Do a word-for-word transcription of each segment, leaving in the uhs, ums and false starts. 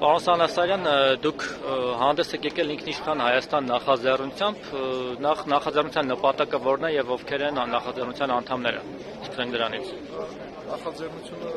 Պարոն Սանասարյան, դուք հանդես եք եկել ինքնիշխան Հայաստան նախաձեռնությամբ, նախ նախաձեռնության նպատակը որն է եւ ովքեր են նախաձեռնության անդամները։ Սկսենք դրանից։ Նախաձեռնությունը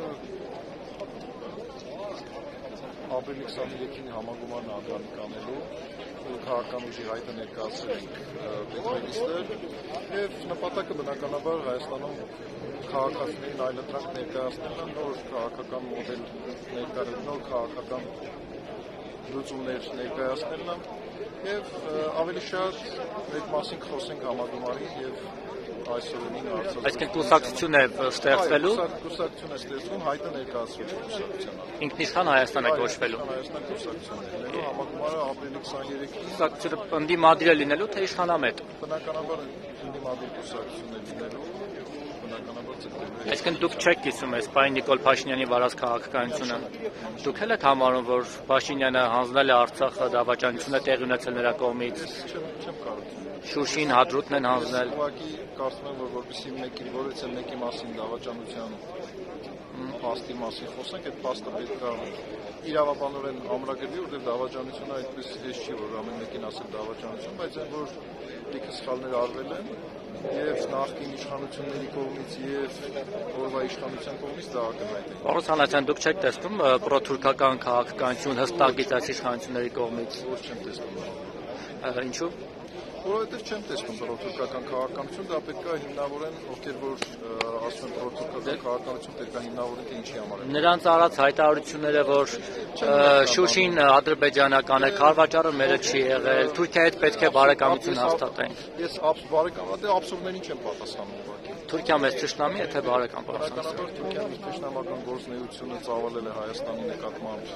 ապրիլի քսաներեքին համագումարն անդամիկ անելու քաղաքական ուժի հայտը ներկայացրել ենք պետրոյիստներ եւ նպատակը բնականաբար Հայաստանում քաղաքացիներին այլընտրանք ներկայացնելն է, նոր քաղաքական մոդել ներկայացնել, նոր քաղաքական լուծումներ ներկայացնելն է եւ ավելի շատ այդ մասին կխոսենք համագումարին եւ այսօրին արծարծել։ Այսինքն կուսակցություն է ստեղծվելու։ Կուսակցություն է ստեղծվում, հայտը ներկայացվելու կուսակցությանը։ Ինքնիշխան Հայաստան է կոչվելու։ Հայաստան կուսակցությունն է լինելու, համագումարը ապրիլի քսաներեքին։ Կուսակցությունը ընդդիմադիր է լինելու, թե իշխանամետ։ Բնականաբար ընդդիմադիր կուսակցություն է լինելու, բնականաբար ձգտելու։ Այսինքն դուք չեք կիսում այս պայն Նիկոլ Փաշինյանի վարած քաղաքականությունը։ Դուք էլ եք համարում, որ Փաշինյանը հանձնել է Արցախը, դավաճանություն է տեղի ունեցել նրա կողմից։ Չեմ կարող։ Շուշին հադրուտն են հանձնել։ Ուղղակի կարծում եմ, որ որպեսզի մեկի որից էլ մեկի մասին դավաճանության փաստի մասին խոսենք, այդ փաստը պետք է իրավաբանորեն ամրագրվի, որտեղ դավաճանությունը այդպես հեշտ չի, որ ամեն մեկին ասել դավաճանություն, բայց այն որ լիքը սխալներ արվել են եւ նախկին իշխանությունների կողմից եւ օրվա իշխանության կողմից դա ակնհայտ է։ Պարոն Սանասարյան, դուք չեք տեսնում պրոթուրքական քաղաքականություն հստակ գիտած իշխանությունների կողմից։ Ոչ չեմ տեսնում։ Ինչու՞։ Որովհետև չեմ տեսնում պրոթուրքական քաղաքականություն, դա պետք է հիմնավորեն, ովքեր որ ասում են պրոթուրքական քաղաքականություն պետք է հիմնավորեն, թե ինչի համար է։ Նրանց արած հայտարարությունները, որ Շուշին ադրբեջանական է, Քարվաճառը մերը չի եղել, Թուրքիայի հետ պետք է բարեկամություն հաստատենք։ Ես բարեկամ, դե աբսուրդներին չեմ պատասխանում ուղղակի։ Թուրքիա մեծ ճշտամի է, թե բարեկամ Բնականաբար Թուրքիան իր ճշտամական գործունեությունը ծավալել է Հայաստանի նկատմամբ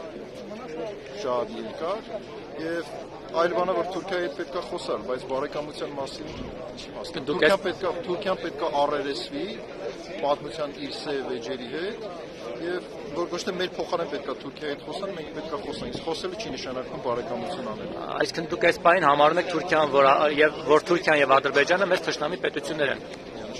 շատ երկար եւ այլ բանը որ Թուրքիայի հետ պետք է խոսալ, բայց բարեկամության մասին ինչի մասին։ Թուրքիան պետք է Թուրքիան պետք է առերեսվի պատմության իր սև էջերի հետ եւ որ ոչ թե մեր փոխարեն պետք է Թուրքիայի հետ խոսան, մենք պետք է խոսանք։ Իսկ խոսելը չի նշանակում բարեկամություն անել։ Այսինքն դուք այս բանին համարում եք Թուրքիան, որ եւ որ Թուրքիան եւ Ադրբեջանը մեծ ճշտամի պետություններ են։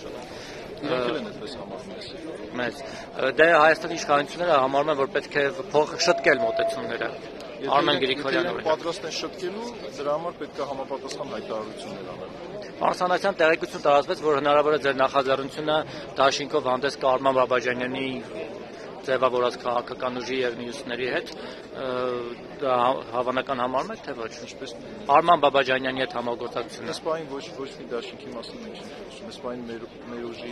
Իրանք էլ են այդպես համարում ես։ Մեծ։ Դե Հայաստանի իշխանությունները համարում են, որ պետք է փոխ շտկել մոտեցումները։ Արմեն Գրիգորյանը պատրաստ են շտկելու, դրա համար պետք է համապատասխան հայտարարություններ անել։ Պարոն Սանասարյան, տեղեկություն տարածվեց, որ հնարավոր է ձեր նախաձեռնությունը դաշինքով հանդես գա Արման Բաբաջանյանի ձևավորած քաղաքական ուժի եւ մյուսների հետ, դա հավանական համարում եք, թե ոչ։ Ինչպես Արման Բաբաջանյանի հետ համագործակցությունը։ Այս պահին ոչ ոչ մի դաշինքի մասին մենք չենք խոսում։ Այս պահին մեր մեր ուժի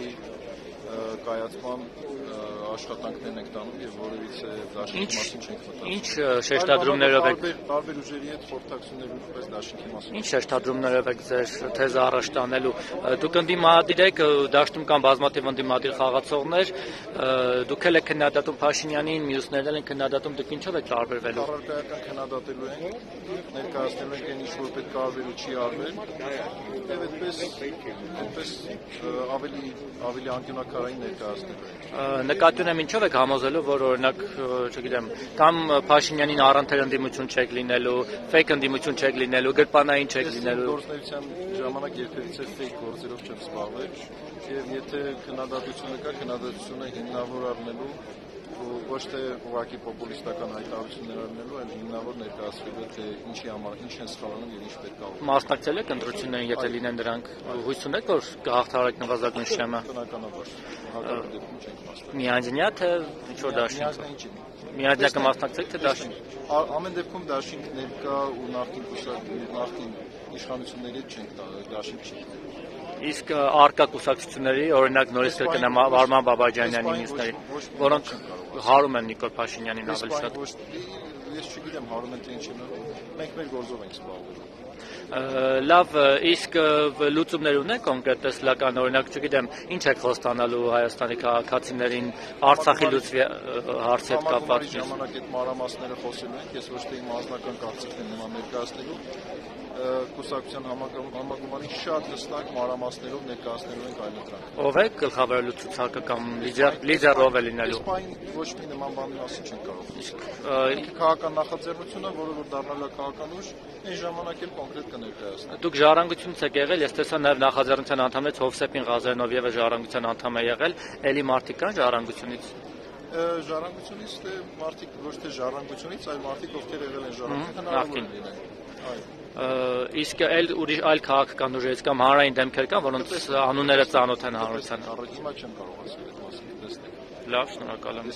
կայացման աշխատանքներն ենք տանում եւ որևիցե դաշինքի մասին չենք մտածում։ Ինչ շեշտադրումներով եք տարբեր ուժերի հետ խորհրդակցություններ ունեցած դաշինքի մասին։ Ինչ շեշտադրումներով եք ձեր թեզը առաջ տանելու։ Դուք ընդդիմադիր եք, դաշտում կան բազմաթիվ ընդդիմադիր խաղացողներ, դուք էլ եք քննադատում Փաշինյանին, մյուսներն էլ են քննադատում, դուք ինչով եք տարբերվելու։ Առարկայական քննադատելու ենք, ներկայացնելու ենք այն ինչ որ պետք է արվել ու չի արվել, եւ այդպես այդպես ավելի ավելի անկյունակարային ներկայացնելու ենք։ Նկատի ունեմ ինչով եք համոզելու, որ օրինակ, չգիտեմ, կամ Փաշինյանին առանթեր ընդդիմություն չեք լինելու, ֆեյք ընդդիմություն չեք լինելու, գրպանային չեք լինելու։ Գործնեության ժամանակ երբևիցե ֆեյք գործերով չեմ զբաղվել, եւ եթե քննադատությունը կա, քննադատությունը հիմնավոր առնելու ոչ թե ուղղակի պոպուլիստական հայտարարություններ առնելու, այլ հիմնավոր ներկայացվելու թե ինչի համար, ինչ են սխալանում եւ ինչ պետք է անում։ Մասնակցել եք ընտրություններին, եթե լինեն դրանք, հույս ունեք, որ կհաղթահարեք նվազագույն շեմը։ Բնականաբար, հակառակ դեպքում չենք մասնակցել։ Միանձնյա թե ինչ որ դաշինք։ Միանձնյա կմասնակցեք թե դաշինք։ Ամեն դեպքում դաշինք ներկա ու նախկին կուսակցությունների նախկին իշխանությունների հետ չենք դաշինք չի։ Իսկ արկա կուսակցությունների, օրինակ նորից կրկնեմ Արման Բաբաջանյանի մյուսների, որոնք հարում են Նիկոլ Փաշինյանին ավելի շատ։ Ես չգիտեմ հարում են թե ինչ են, մենք մեր գործով ենք զբաղվում։ Լավ, իսկ լուծումներ ունեն կոնկրետ տեսլական, օրինակ, չգիտեմ, ինչ եք խոստանալու Հայաստանի քաղաքացիներին Արցախի լուծվի հարցի հետ կապված։ Ժամանակ այդ մանրամասները խոսելու ենք, ես ոչ թե իմ անձնական կարծիքն եմ նման ներկայացնելու, կուսակցության համագումարի շատ հստակ մանրամասներով ներկայացնելու ենք այլընտրանք։ Ով է գլխավորելու ցուցակը կամ լիդեր ով է լինելու։ Իսպայն ոչ մի նման բանի մասին չենք կարող խոսել։ Քաղաքական նախաձեռնությունը, որը որ դառնալու է քաղաքական ուժ, այն ժամանակ էլ կոնկրետ կներկայացնի։ Դուք ժառանգությունից եք եղել, ես տեսա նաև նախաձեռնության անդամներից Հովսեփին Ղազարենով ևս ժառանգության անդամ է եղել, էլի մարդիկ կան ժառանգությունից։ ժառանգությունից, թե մարդիկ ոչ թե ժառանգությունից, այլ մարդիկ ովքեր եղել են ժառանգություն, հնարավոր է լինեն։ Այո։ Իսկ այլ ուրիշ այլ քաղաքական ուժերից կամ հանրային դեմքեր կան, որոնց անունները ծանոթ են հանրության։ Հիմա չեմ կարող ասել այդ մասին, տեսնենք։ Լավ, շնորհակալ եմ։